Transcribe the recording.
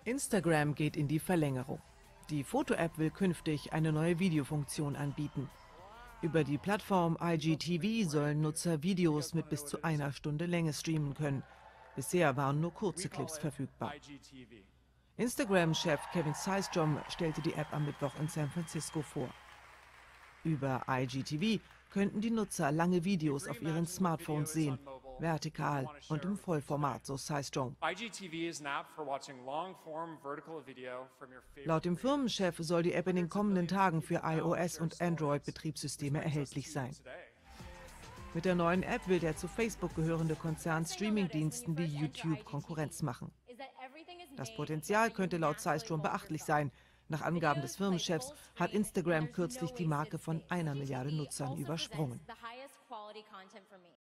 Instagram geht in die Verlängerung. Die Foto-App will künftig eine neue Videofunktion anbieten. Über die Plattform IGTV sollen Nutzer Videos mit bis zu 1 Stunde Länge streamen können. Bisher waren nur kurze Clips verfügbar. Instagram-Chef Kevin Systrom stellte die App am Mittwoch in San Francisco vor. Über IGTV könnten die Nutzer lange Videos auf ihren Smartphones sehen, vertikal und im Vollformat, so Systrom. Laut dem Firmenchef soll die App in den kommenden Tagen für iOS und Android-Betriebssysteme erhältlich sein. Mit der neuen App will der zu Facebook gehörende Konzern Streamingdiensten wie YouTube Konkurrenz machen. Das Potenzial könnte laut Systrom beachtlich sein. Nach Angaben des Firmenchefs hat Instagram kürzlich die Marke von 1 Milliarde Nutzern übersprungen.